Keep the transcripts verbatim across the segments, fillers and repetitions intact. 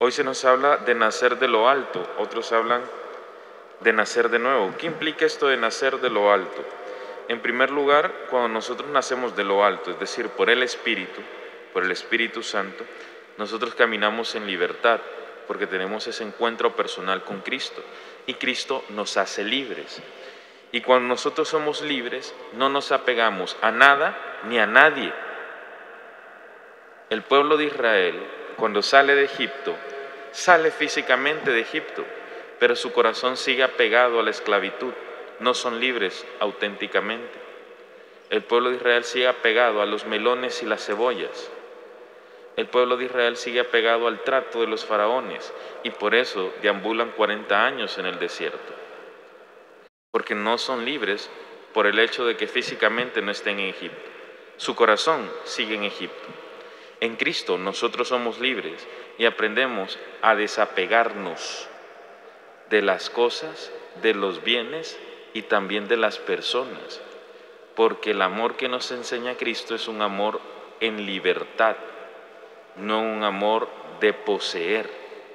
Hoy se nos habla de nacer de lo alto, otros hablan de nacer de nuevo. ¿Qué implica esto de nacer de lo alto? En primer lugar, cuando nosotros nacemos de lo alto, es decir, por el Espíritu, por el Espíritu Santo, nosotros caminamos en libertad, porque tenemos ese encuentro personal con Cristo, y Cristo nos hace libres. Y cuando nosotros somos libres, no nos apegamos a nada ni a nadie. El pueblo de Israel, cuando sale de Egipto, sale físicamente de Egipto, pero su corazón sigue apegado a la esclavitud. No son libres auténticamente. El pueblo de Israel sigue apegado a los melones y las cebollas. El pueblo de Israel sigue apegado al trato de los faraones y por eso deambulan cuarenta años en el desierto. Porque no son libres por el hecho de que físicamente no estén en Egipto. Su corazón sigue en Egipto. En Cristo nosotros somos libres y aprendemos a desapegarnos de las cosas, de los bienes y también de las personas, porque el amor que nos enseña Cristo es un amor en libertad, no un amor de poseer.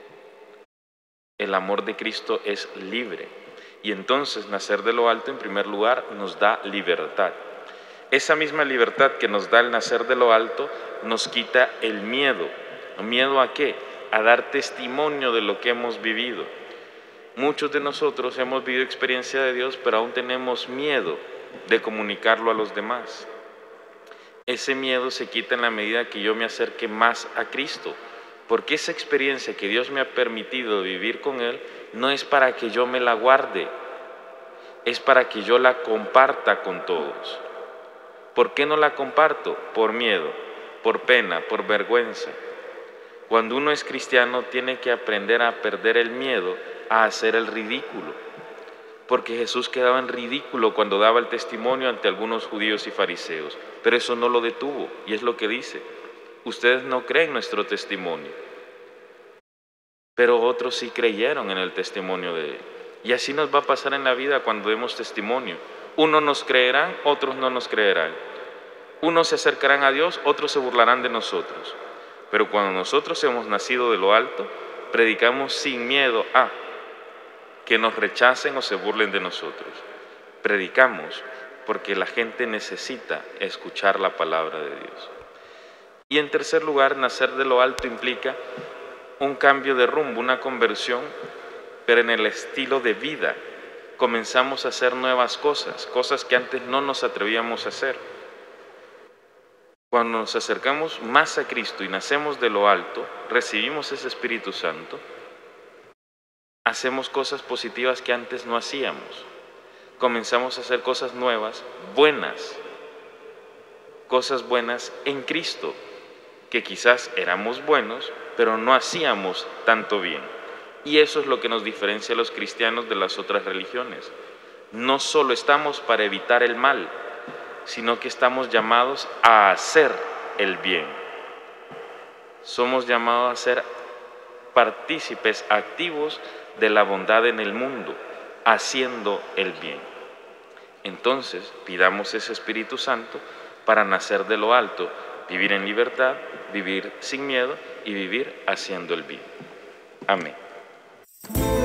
El amor de Cristo es libre y entonces nacer de lo alto en primer lugar nos da libertad. Esa misma libertad que nos da el nacer de lo alto nos quita el miedo. ¿Miedo a qué? A dar testimonio de lo que hemos vivido. Muchos de nosotros hemos vivido experiencia de Dios, pero aún tenemos miedo de comunicarlo a los demás. Ese miedo se quita en la medida que yo me acerque más a Cristo, porque esa experiencia que Dios me ha permitido vivir con Él no es para que yo me la guarde, es para que yo la comparta con todos. ¿Por qué no la comparto? Por miedo, por pena, por vergüenza. Cuando uno es cristiano tiene que aprender a perder el miedo a hacer el ridículo, porque Jesús quedaba en ridículo cuando daba el testimonio ante algunos judíos y fariseos, pero eso no lo detuvo, y es lo que dice: ustedes no creen nuestro testimonio, pero otros sí creyeron en el testimonio de Él. Y así nos va a pasar en la vida cuando demos testimonio. Unos nos creerán, otros no nos creerán. Unos se acercarán a Dios, otros se burlarán de nosotros. Pero cuando nosotros hemos nacido de lo alto, predicamos sin miedo a que nos rechacen o se burlen de nosotros. Predicamos porque la gente necesita escuchar la palabra de Dios. Y en tercer lugar, nacer de lo alto implica un cambio de rumbo, una conversión, pero en el estilo de vida. Comenzamos a hacer nuevas cosas, cosas que antes no nos atrevíamos a hacer. Cuando nos acercamos más a Cristo y nacemos de lo alto, recibimos ese Espíritu Santo, hacemos cosas positivas que antes no hacíamos. Comenzamos a hacer cosas nuevas, buenas, cosas buenas en Cristo, que quizás éramos buenos, pero no hacíamos tanto bien. Y eso es lo que nos diferencia a los cristianos de las otras religiones. No solo estamos para evitar el mal, sino que estamos llamados a hacer el bien. Somos llamados a ser partícipes activos de la bondad en el mundo, haciendo el bien. Entonces, pidamos ese Espíritu Santo para nacer de lo alto, vivir en libertad, vivir sin miedo y vivir haciendo el bien. Amén.